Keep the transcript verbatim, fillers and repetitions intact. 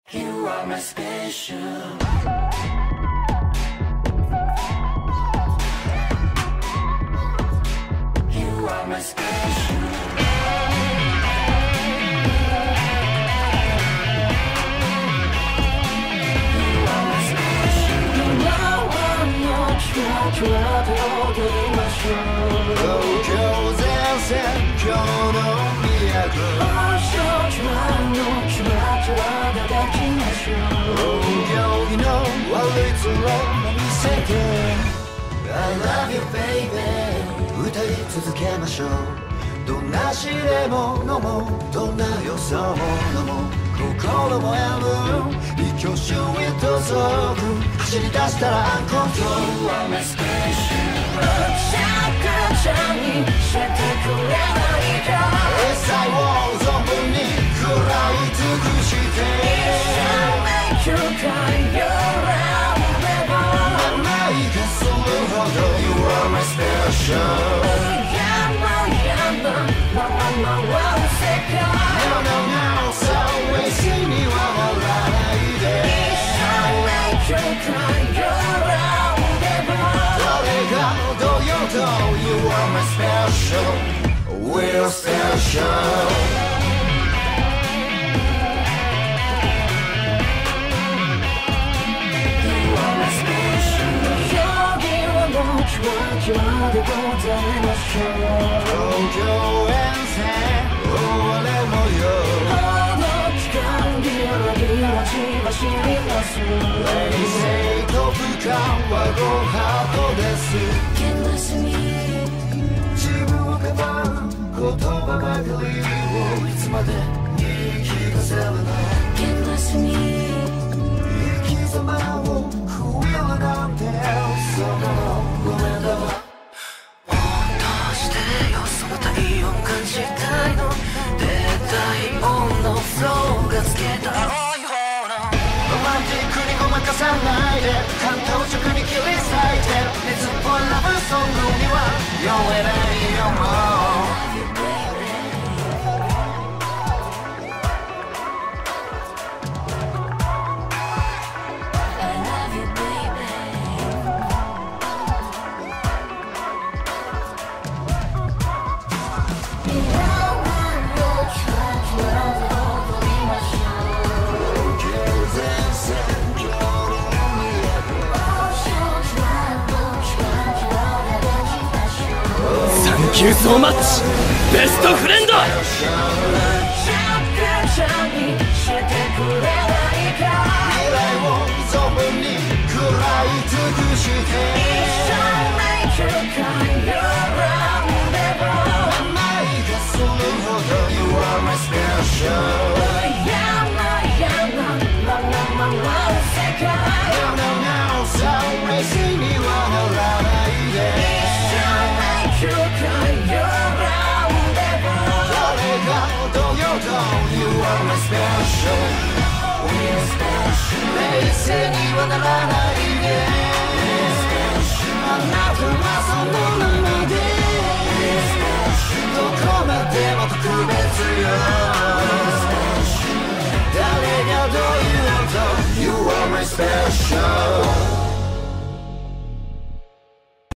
You are my special. You are my special. You are my special. Now I'm not sure to what to do my show. Tokyo Zen, Kyoto Miyako. Also try not to what to do my show. 行儀の悪い面も見せて I love you baby 歌い続けましょうどんな試練も飲もうどんな予想も飲もう心も選ぶ一挙手へと走走り出したらアンコントロール You are my special. シャカちゃんにしてくれないかエサイを存分に食らい尽くして You cry your round never 甘いがするほど You are my special Yama yama Mama mama one second No no no そう AC には乗らないで You cry your round never どれがどうようと You are my special We're special 東京遠征終われもよこの期間ギラギラ血走ります冷静と不感はごハートです Endless me 自分をかばう言葉ばかりをいつまで言い聞かせるの Endless me 生き様を食えるなんてそのごめんだわ感じたいの低体温のフローがつけた青い方のロマンティックにごまかさないで感動直に切り裂いて熱っぽいラブソングには酔えないよもうサンキューソーマッチベストフレンド未来を存分に食らい尽くして甘いがするほど You are my special No no no そう AC には乗らないでどれがどうようと You are my special We're special 冷静にはならないであなたはそのまま